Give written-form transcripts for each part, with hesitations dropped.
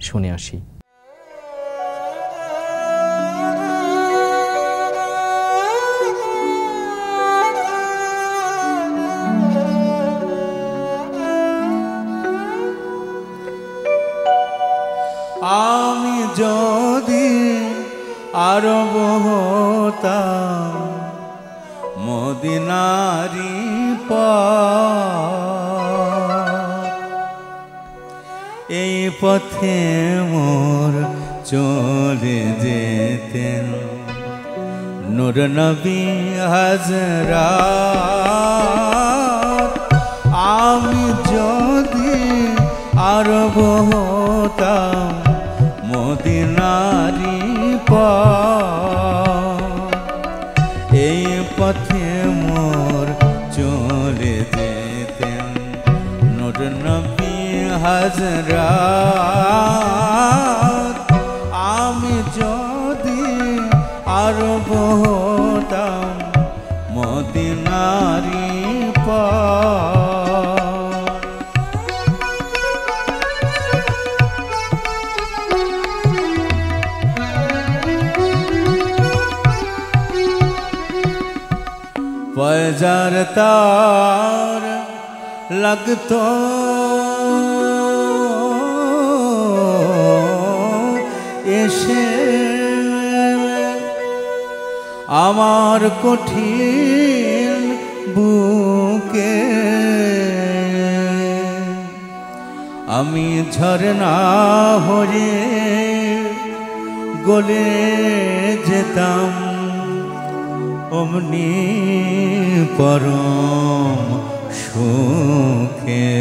শুনে আসি। আমি যদি আরব হতাম মদিনারি পথ, এই পথে মোর চলে যেতেন নূর নবী হযরত। আমি যদি আরব হতাম মদিনারি পথ, এই পথে মোর চলে যেতেন নূর নবী হযরত। আমি যদি আরব হতাম মদিনারি পথ, फजर तार लगतो एशे आमार कठिन बुके आमी झरना हये गले जेताम অমনি পরম সুখে।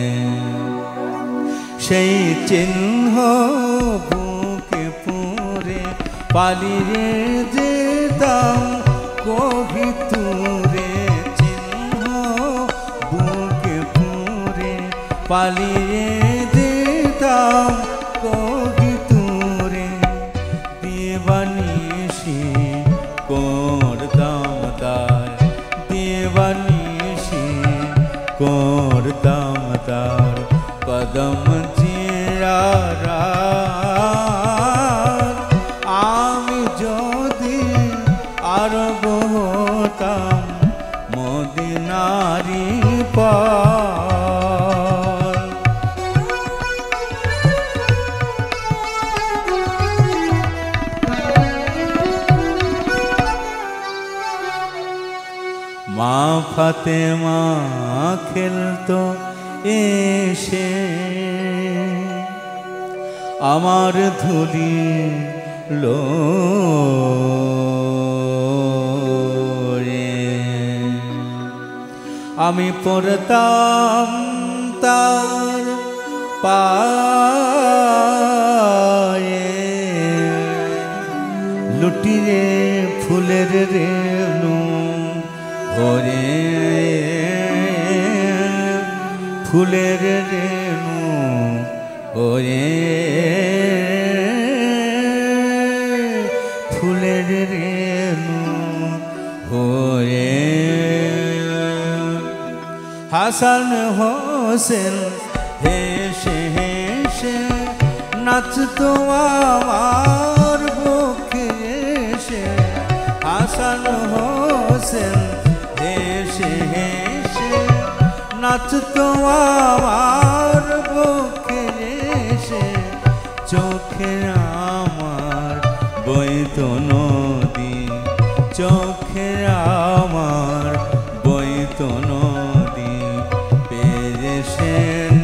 সেই চিহ্ন বুকে পুরে পালিয়ে যেতাম কবিতুরে, চিহ্ন বুকে পুরে পালিয়ে যেতাম কবিতুরে। দিবানিশি করতাম তার, দিবানিশি করতাম তার কদম জিয়ারত। আমি যদি আরব হতাম মদিনারি পথ, মা ফাতেমা খেলতো এসে আমার ধুলি লোরে, আমি পড়তাম তার পায়ে লুটিয়ে ফুলের রেণু ভরে, ফুলের রেণু ভরে, ফুলের রেণু ভরে। হাসান হোসেন হেসে হেসে নাচতো আমার বুকে এসে, হাসান হোসেন হেসে হেসে নাচতো আমার বুকে এসে। চোখে আমার বইতো নদী, চোখে আমার বইতো নদী, পেয়েছে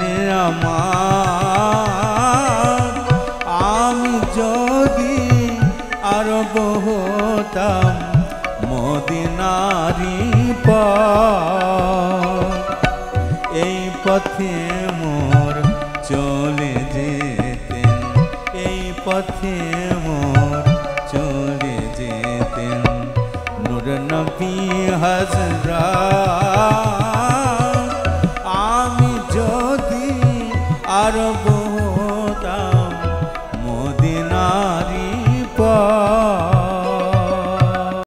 নিরামার। আমি যদি আরব হতাম মদিনারি পথ, এই পথে মোর চলে যেতেন, এই পথে মোর চলে যেতেন নূর নবী হযরত।